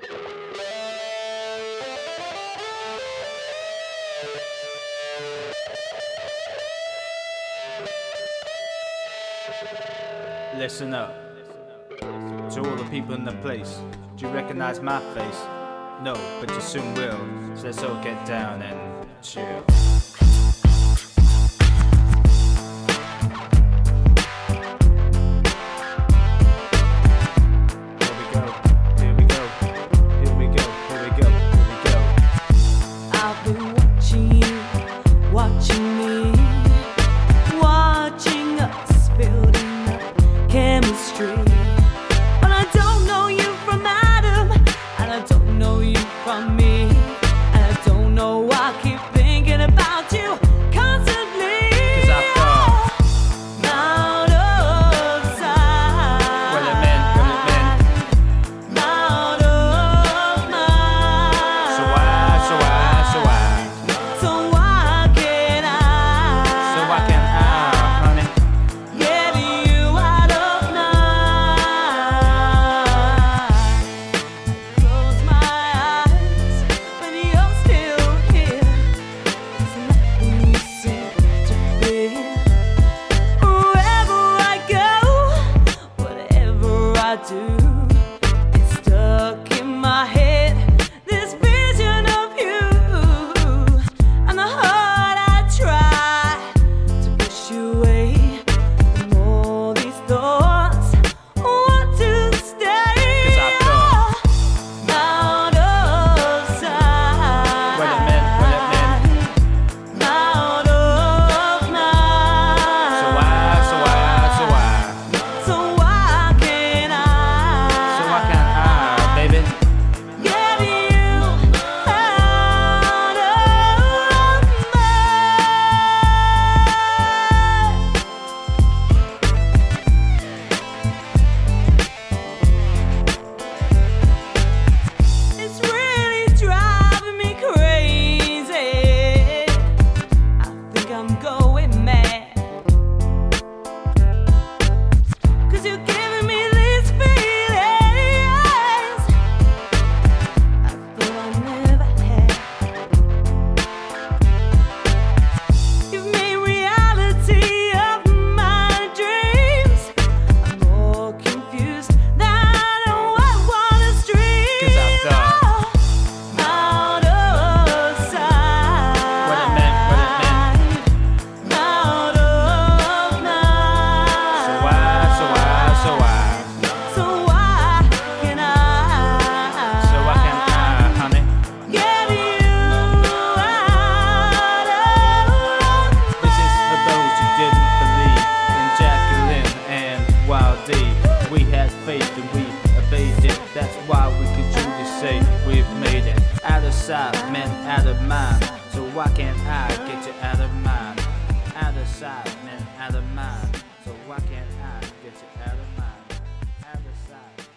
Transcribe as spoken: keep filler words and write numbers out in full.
Listen up, to all the people in the place. Do you recognize my face? No, but you soon will. So let's all get down and chill. From me, and I don't know why I keep thinking about you constantly. 'Cause I thought out of sight, well it meant, well it meant out of mind. So why, so why, so why So why can I So why can't I, honey, get you out of night? I close my I do. It's stuck in my head, this vision of you, and the hard I try to push you away. The more these thoughts want to stay. 'Cause I thought out of sight, well it meant, well it meant out of mind. So why, so why, so why So why can I So why can't I, baby, get you out of mind? It's really driving me crazy. I think I'm going mad, 'cause you're giving me these feelings I thought I never had. You've made reality of my dreams. I'm more confused than what water streams. 'Cause I thought out of sight, well it meant, well it meant out of mind. So why, so why, so why So why can I So why can't I, honey, get you out of this is for those who didn't believe in Jacqueline and Wild D. We had faith and we obeyed it. That's why we could truly say we've made it. Out of sight meant out of mind. So why can't I get you out of mind? Out of sight meant out of mind. So why can't I get you out of mind? Out of sight.